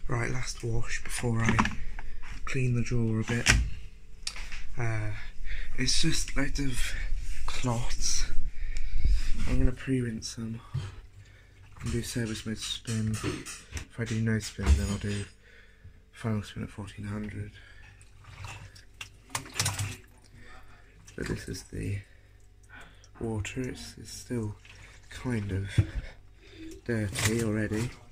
Right, last wash before I clean the drawer a bit. It's just loads of cloths. I'm going to pre-rinse them and do service mode spin. If I do no spin, then I'll do final spin at 1400. But this is the water. It's still kind of dirty already.